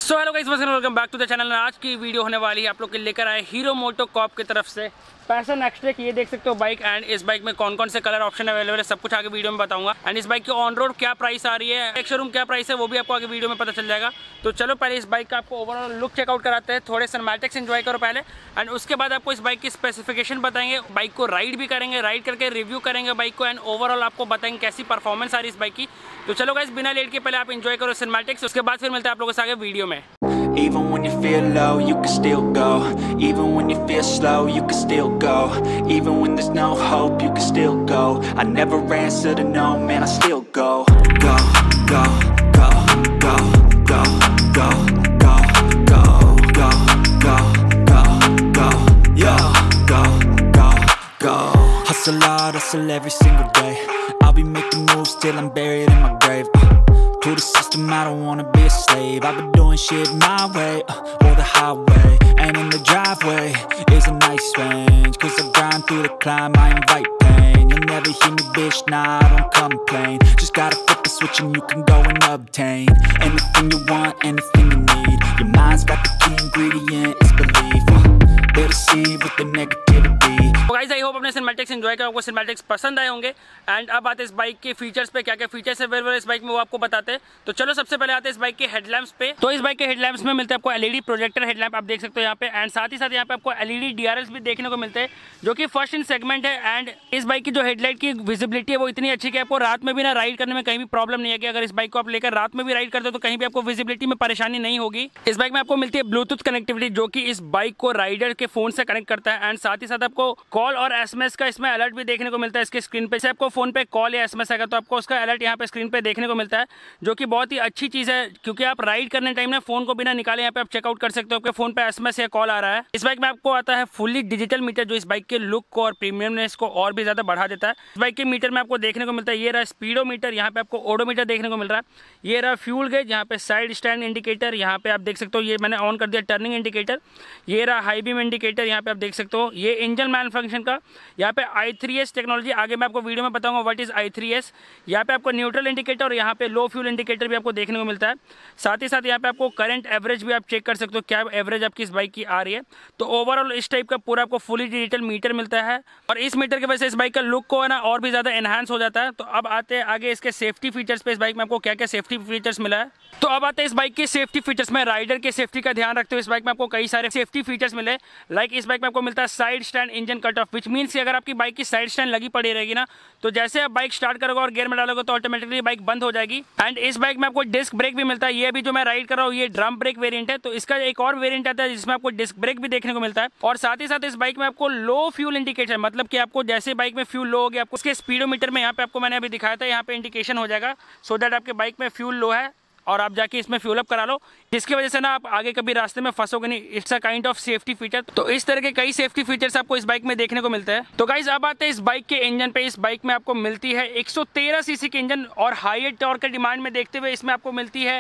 So hello guys, welcome back to the channel. आज की video होने वाली है आप लोग के लेकर आए हीरो मोटो कॉर्प की तरफ से पैशन एक्सट्रेक। ये देख सकते हो बाइक, एंड इस बाइक में कौन कौन से कलर ऑप्शन अवेलेबल है सब कुछ आगे वीडियो में बताऊंगा। एंड इस बाइक की ऑन रोड क्या प्राइस आ रही है, एक शोरूम क्या प्राइस है, वो भी आपको आगे वीडियो में पता चल जाएगा। तो चलो पहले इस बाइक का आपको ओवरऑल लुक चेकआउट कराते हैं, थोड़े सिनेमैटिक्स एंजॉय करो पहले, एंड उसके बाद आपको इस बाइक की स्पेसिफिकेशन बताएंगे, बाइक को राइड भी करेंगे, राइड करके रिव्यू करेंगे बाइक को, एंड ओवरऑल आपको बताएंगे कैसी परफॉर्मेंस आ रही है इस बाइक की। तो चलो गाइस, बिना लेट के पहले आप एंजॉय करो सिनेमैटिक्स, उसके बाद फिर मिलते हैं आप लोगों से आगे वीडियो में। Even when you feel low, you can still go. Even when you feel slow, you can still go. Even when there's no hope, you can still go. I never answer to no, man, I still go. Go, go, go, go, go, go, go, go, go, go, go, go, yeah, go, go, go. Hustle hard, hustle every single day. I'll be making moves till I'm buried in my grave. To the system, I don't wanna be a slave. I've been doing shit my way, or the highway. And in the driveway is a nice range, 'cause I grind through the climb, I invite pain. You'll never hear me, bitch, nah, I don't complain. Just gotta flip the switch and you can go and obtain anything you want, anything you need. Your mind's got the key ingredient, it's belief. They'll deceive with the negativity. तो guys, I hope अपने cinematics enjoy करो, आपको cinematics पसंद आए होंगे। And अब आते हैं इस बाइक के फीचर्स पे, क्या क्या फीचर्स अवेलेबल है इस बाइक में वो आपको बताते हैं। तो चलो सबसे पहले आते हैं इस बाइक के हेडलैम्प्स पे। तो इस बाइक के हेडलैम्प्स में मिलते हैं आपको एलईडी प्रोजेक्टर हेडलैम्प, आप देख सकते हो यहाँ पे, एंड साथ ही साथ यहाँ पे आपको एलईडी डीआरएल्स भी देखने को मिलते हैं, जो कि फर्स्ट इन सेगमेंट है। एंड इस बाइक की जो हेडलाइट की विजिबिलिटी है वो इतनी अच्छी कि आपको रात में भी ना राइड करने में कहीं भी प्रॉब्लम नहीं है, कि अगर इस बाइक को आप लेकर रात में भी राइड करते हो तो कहीं भी आपको विजिबिलिटी में परेशानी नहीं होगी। इस बाइक में आपको मिलती है ब्लूटूथ कनेक्टिविटी, जो कि इस बाइक को राइडर के फोन से कनेक्ट करता है। एंड साथ ही साथ आपको कॉल और एसएमएस का इसमें अलर्ट भी देखने को मिलता है इसके स्क्रीन पे। से आपको फोन पे कॉल या एसएमएस आएगा तो आपको उसका अलर्ट यहाँ पे स्क्रीन पे देखने को मिलता है, जो कि बहुत ही अच्छी चीज़ है, क्योंकि आप राइड करने टाइम ना फोन को बिना निकाले यहाँ पे आप चेकआउट कर सकते हो आपके फोन पे एसएमएस या कॉल आ रहा है। इस बाइक में आपको आता है फुली डिजिटल मीटर, जो इस बाइक के लुक को और प्रीमियमनेस को और भी ज़्यादा बढ़ा देता है। इस बाइक के मीटर में आपको देखने को मिलता है, ये रहा स्पीडोमीटर, यहाँ पे आपको ओडोमीटर देखने को मिल रहा है, ये रहा फ्यूल गेज, यहाँ पे साइड स्टैंड इंडिकेटर, यहाँ पे आप देख सकते हो ये मैंने ऑन कर दिया टर्निंग इंडिकेटर, ये रहा हाई बीम इंडिकेटर, यहाँ पे आप देख सकते हो ये इंजन मैन फंक्शन का, यहाँ पे i3s टेक्नोलॉजी, आगे मैं आपको वीडियो में बताऊंगा व्हाट इज i3s। यहाँ पे आपको न्यूट्रल इंडिकेटर और यहाँ पे लो फ्यूल इंडिकेटर भी आपको देखने को मिलता है। साथ ही साथ यहाँ पे आपको करंट एवरेज भी आप चेक कर सकते हो, क्या एवरेज आपकी इस बाइक की आ रही है। तो ओवरऑल इस टाइप का पूरा आपको फुली डिजिटल मीटर मिलता है, और इस मीटर की वजह से इस बाइक का लुक को है ना और भी ज़्यादा एनहांस हो जाता है। तो अब आते हैं आगे इसके सेफ्टी फीचर्स पे, इस बाइक में आपको क्या क्या सेफ्टी फीचर्स मिला है। तो अब आते हैं इस बाइक के सेफ्टी फीचर्स में। राइडर के सेफ्टी का ध्यान रखते हुए इस बाइक में आपको कई सारे सेफ्टी फीचर्स मिले। लाइक इस बाइक में आपको मिलता है side stand engine cut off, which means कि अगर आपकी बाइक की साइड स्टैंड लगी पड़ी रहेगी ना, तो जैसे आप बाइक स्टार्ट करोगे और गियर में डालोगे तो ऑटोमेटिकली बाइक बंद हो जाएगी। एंड इस बाइक में आपको डिस्क ब्रेक भी मिलता है। ये अभी जो मैं राइड कर रहा हूँ ये ड्रम ब्रेक वेरिएंट है, तो इसका एक और वेरिएंट आता है जिसमें आपको डिस्क ब्रेक भी देखने को मिलता है। और साथ ही साथ इस बाइक में आपको लो फ्यूल इंडिकेटर, मतलब कि आपको जैसे बाइक में फ्यूल लो हो गया, आपको उसके स्पीडोमीटर में यहाँ पे आपको मैंने अभी दिखाया था, यहाँ पे इंडिकेशन हो जाएगा, सो दैट आपके बाइक में फ्यूल लो है और आप जाके इसमें फ्यूल अप करा लो, जिसकी वजह से ना आप आगे कभी रास्ते में फंसोगे नहीं। It's a kind of safety feature. तो इस तरह के कई सेफ्टी फीचर्स आपको इस बाइक में देखने को मिलते हैं। तो गाइज अब आते हैं इस बाइक के इंजन पे। इस बाइक में आपको मिलती है 113 सीसी की इंजन, और हाईर टॉर्क के डिमांड में देखते हुए इसमें आपको मिलती है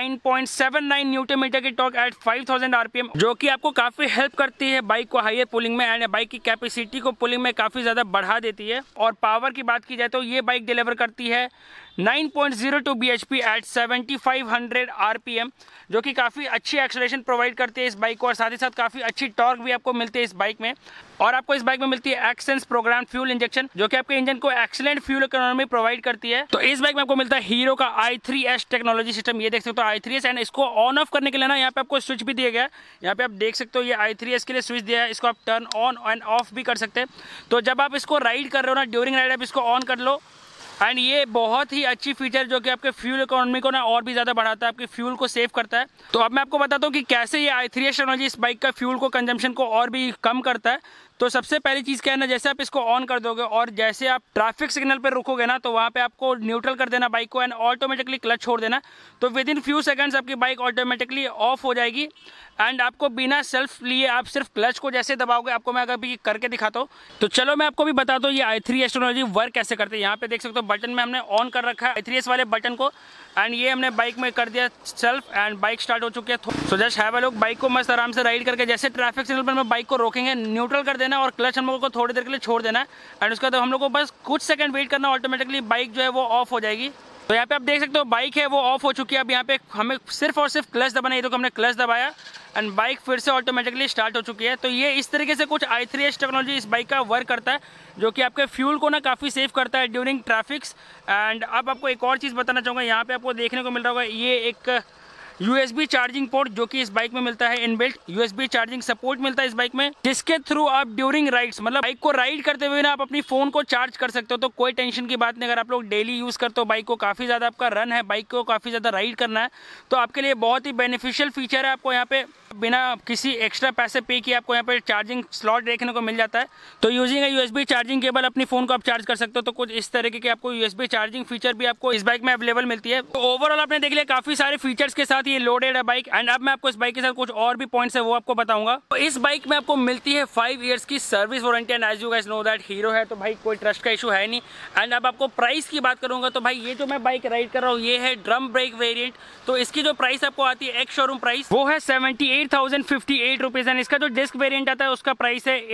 9.79 न्यूटन मीटर की टॉर्क एट 5000 आरपीएम, जो कि आपको काफी हेल्प करती है बाइक को हाईर पुलिंग में, एंड बाइक की कैपेसिटी को पुलिंग में काफी ज्यादा बढ़ा देती है। और पावर की बात की जाए तो ये बाइक डिलीवर करती है 9.02 bhp एट 7500 आरपीएम, जो कि काफ़ी अच्छी एक्सेलरेशन प्रोवाइड करती है इस बाइक को, और साथ ही साथ काफ़ी अच्छी टॉर्क भी आपको मिलती है इस बाइक में। और आपको इस बाइक में मिलती है एक्सेंस प्रोग्राम फ्यूल इंजेक्शन, जो कि आपके इंजन को एक्सीलेंट फ्यूल इकोनॉमी प्रोवाइड करती है। तो इस बाइक में आपको मिलता है हीरो का i3s टेक्नोलॉजी सिस्टम, ये देख सकते हो i3s, एंड इसको ऑन ऑफ करने के लिए ना यहाँ पे आपको स्विच भी दिया गया है। यहाँ पे आप देख सकते हो ये i3s के लिए स्विच दिया है, इसको आप टर्न ऑन एंड ऑफ भी कर सकते हैं। तो जब आप इसको राइड कर रहे हो ना, ड्यूरिंग राइड आप इसको ऑन कर लो, एंड ये बहुत ही अच्छी फीचर जो कि आपके फ्यूल इकोनॉमी को ना और भी ज़्यादा बढ़ाता है, आपके फ्यूल को सेव करता है। तो अब मैं आपको बताता हूँ कि कैसे ये i3s टेक्नोलॉजी इस बाइक का फ्यूल को कंजम्पशन को और भी कम करता है। तो सबसे पहली चीज़ क्या है ना, जैसे आप इसको ऑन कर दोगे और जैसे आप ट्रैफिक सिग्नल पर रुकोगे ना, तो वहाँ पे आपको न्यूट्रल कर देना बाइक को, एंड ऑटोमेटिकली क्लच छोड़ देना। तो विद इन फ्यू सेकंड्स आपकी बाइक ऑटोमेटिकली ऑफ हो जाएगी, एंड आपको बिना सेल्फ लिए आप सिर्फ क्लच को जैसे दबाओगे, आपको मैं अगर करके दिखाता हूँ। तो चलो मैं आपको भी बताता हूँ ये i3s टेक्नोलॉजी वर्क कैसे करते हैं। यहाँ पे देख सकते हो बटन में हमने ऑन कर रखा है i3s वाले बटन को, एंड ये हमने बाइक में कर दिया सेल्फ, एंड बाइक स्टार्ट हो चुकी है। So just have a look, bike को मस्त आराम से राइड करके जैसे ट्रैफिक सिग्नल पर बाइक को रोकेंगे, न्यूट्रल कर देना और क्लच हम लोगों को थोड़ी देर के लिए छोड़ देना है, एंड उसके बाद हम लोग को बस कुछ सेकंड वेट करना, ऑटोमेटिकली बाइक जो है वो ऑफ हो जाएगी। तो यहाँ पे आप देख सकते हो बाइक है वो ऑफ हो चुकी है। अब यहाँ पे हमें सिर्फ और सिर्फ क्लच दबाना है, तो हमने क्लच दबाया एंड बाइक फिर से ऑटोमेटिकली स्टार्ट हो चुकी है। तो ये इस तरीके से कुछ i3s टेक्नोलॉजी इस बाइक का वर्क करता है, जो कि आपके फ्यूल को ना काफ़ी सेव करता है ड्यूरिंग ट्रैफिक्स। एंड अब आपको एक और चीज़ बताना चाहूँगा, यहाँ पे आपको देखने को मिल रहा होगा ये एक USB चार्जिंग पोर्ट जो कि इस बाइक में मिलता है। इनबिल्ट USB चार्जिंग सपोर्ट मिलता है इस बाइक में, जिसके थ्रू आप ड्यूरिंग राइड्स, मतलब बाइक को राइड करते हुए ना आप अपनी फोन को चार्ज कर सकते हो। तो कोई टेंशन की बात नहीं। अगर आप लोग डेली यूज करते हो बाइक को, काफी ज्यादा आपका रन है, बाइक को काफी ज्यादा राइड करना है, तो आपके लिए बहुत ही बेनिफिशियल फीचर है। आपको यहाँ पे बिना किसी एक्स्ट्रा पैसे पे किए आपको यहाँ पे चार्जिंग स्लॉट देखने को मिल जाता है। तो यूजिंग USB चार्जिंग केबल अपनी फोन को आप चार्ज कर सकते हो। तो कुछ इस तरीके के आपको USB चार्जिंग फीचर भी आपको इस बाइक में अवेलेबल मिलती है। तो ओवरऑल आपने देख लिया काफी सारे फीचर्स के साथ ये लोडेड है बाइक। एंड अब मैं आपको इस बाइक के साथ कुछ और भी पॉइंट्स है वो आपको बताऊंगा। तो इस बाइक में आपको मिलती है 5 इयर्स की service warranty. And as you guys know that Hero है तो भाई कोई ट्रस्ट का इशू है नहीं। एंड अब आपको प्राइस की बात करूंगा तो भाई ये जो मैं बाइक राइड कर रहा हूँ ये है ड्रम ब्रेक वेरिएंट। तो इसकी जो प्राइस आपको आती है एक्स शोरूम प्राइस वो है 78,058 रुपीज। एंड इसका जो डिस्क वेरिएंट आता है उसका प्राइस है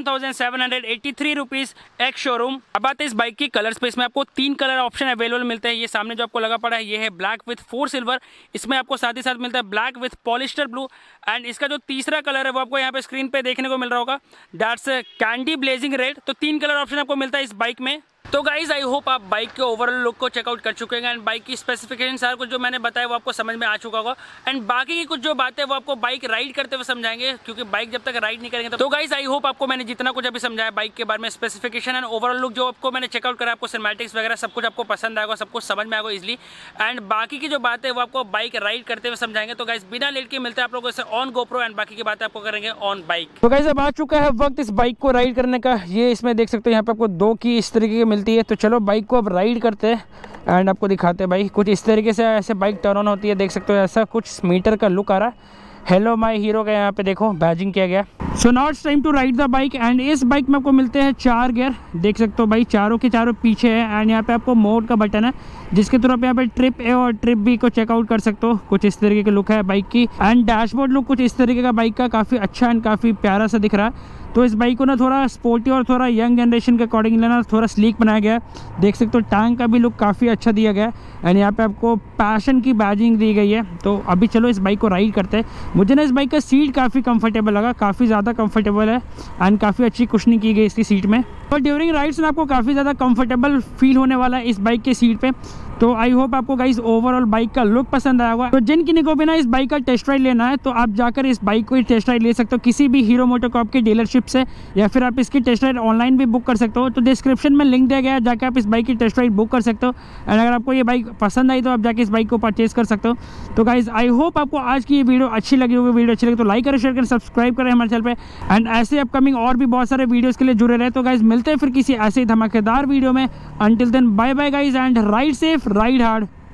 81,783 रुपीज एक्स शोरूम। अब आते हैं इस बाइक की कलर स्पेस में। आपको 3 कलर ऑप्शन अवेलेबल मिलते हैं। ये सामने जो आपको लगा पड़ा है ये है ब्लैक विथ 4 सिल्वर। इसमें आपको साथ ही साथ मिलता है black with polyester blue. And इसका जो तीसरा कलर है वो आपको यहाँ पे स्क्रीन पे देखने को मिल रहा होगा, दैट्स कैंडी ब्लेजिंग रेड। तो 3 कलर ऑप्शन आपको मिलता है इस बाइक में। तो गाइज आई होप आप बाइक के ओवरऑल लुक को चेकआउट कर चुके हैं एंड बाइक की स्पेसिफिकेशन सारा कुछ जो मैंने बताया वो आपको समझ में आ चुका होगा। एंड बाकी की कुछ जो बातें वो आपको बाइक राइड करते हुए समझाएंगे, क्योंकि बाइक जब तक राइड नहीं करेंगे। तो गाइज आई होप आपको मैंने जितना कुछ अभी समझाया बाइक के बारे में, स्पेसिफिकेशन एंड ओवरऑल लुक जो आपको मैंने चेकआउट करा, आपको सिनेमैटिक्स वगैरह सब कुछ आपको पसंद आएगा, सब कुछ समझ में आएगा इजिली। एंड बाकी की जो बात है वो आपको बाइक राइड करते हुए समझाएंगे। तो गाइज बिना लेट के मिलते हैं आप लोगों से ऑन GoPro एंड बाकी की बातें आपको करेंगे ऑन बाइक। तो गाइज अब आ चुका है वक्त इस बाइक को राइड करने का। ये इसमें देख सकते हो यहाँ पे आपको 2 की इस तरीके की मिलती है। तो चलो बाइक को अब राइड करते हैं एंड आपको दिखाते हैं भाई कुछ इस तरीके से ऐसे बाइक टर्न ऑन होती है। देख सकते हो ऐसा कुछ मीटर का लुक आ रहा है। हेलो माय हीरो का यहाँ पे देखो बैजिंग किया गया। So now it's time to ride the bike. And इस बाइक में आपको मिलते हैं 4 गियर। देख सकते हो भाई चारों के चारों पीछे है। एंड यहाँ पे आपको मोड का बटन है जिसके थ्रू आप यहाँ पे ट्रिप ए और ट्रिप बी को चेकआउट कर सकते हो। कुछ इस तरीके की लुक है बाइक की। एंड डैशबोर्ड लुक कुछ इस तरीके का बाइक का, काफ़ी अच्छा एंड काफ़ी प्यारा सा दिख रहा है। तो इस बाइक को ना थोड़ा स्पोर्टी और थोड़ा यंग जनरेशन के अकॉर्डिंग लेना थोड़ा स्लीक बनाया गया है। देख सकते हो टैंक का भी लुक काफ़ी अच्छा दिया गया है। एंड यहाँ पे आपको पैशन की बैजिंग दी गई है। तो अभी चलो इस बाइक को राइड करते हैं। मुझे ना इस बाइक का सीट काफ़ी कंफर्टेबल लगा, काफ़ी ज़्यादा कंफर्टेबल है एंड काफ़ी अच्छी कुशनिंग की गई इसकी सीट में। तो ड्यूरिंग राइड्स में आपको काफ़ी ज़्यादा कंफर्टेबल फील होने वाला है इस बाइक के सीट पे। तो आई होप आपको गाइस ओवरऑल बाइक का लुक पसंद आया होगा। तो जिन किन्हीं को भी ना इस बाइक का टेस्ट राइड लेना है तो आप जाकर इस बाइक को टेस्ट राइड ले सकते हो किसी भी हीरो मोटोकॉर्प की डीलरशिप से, या फिर आप इसकी टेस्ट राइड ऑनलाइन भी बुक कर सकते हो। तो डिस्क्रिप्शन में लिंक दिया गया है, जाकर आप इस बाइक की टेस्ट राइड बुक कर सकते हो। एंड अगर आपको ये बाइक पसंद आई तो आप जाके इस बाइक को परचेज कर सकते हो। तो गाइज आई होप आपको आज की ये वीडियो अच्छी लगी होगी। वीडियो अच्छी लगी तो लाइक करें, शेयर करें, सब्सक्राइब करें हमारे चैनल पे। एंड ऐसे अपकमिंग और भी बहुत सारे वीडियोस के लिए जुड़े रहे। तो गाइज मिलते हैं फिर किसी ऐसे ही धमाकेदार वीडियो में। Until then bye bye guys and ride safe, ride hard.